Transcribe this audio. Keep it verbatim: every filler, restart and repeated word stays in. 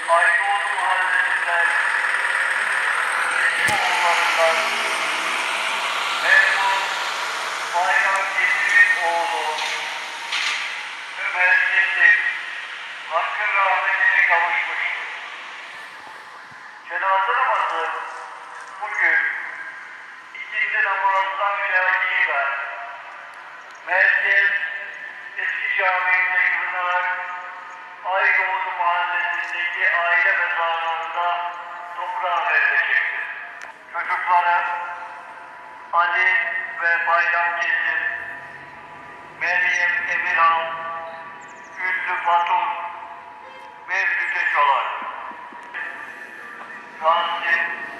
Aydoğdu Mahallesi'nden oğullarından memur Bayram Kesim'in oğlu Ömer Kesim hakkın rahmetine kavuşmuştur. Cenaze namazı bugün ikindi namazdan şahidiyle Merkez Eski Camii'nde kılınarak Aydoğdu Mahallesi'ndeki aile mezarlığında toprağa verilecektir. Çocukları Ali ve Bayram Kesim, Meryem Emirhan, Güllü Fatur, Mevlüt Eşalar, Rasim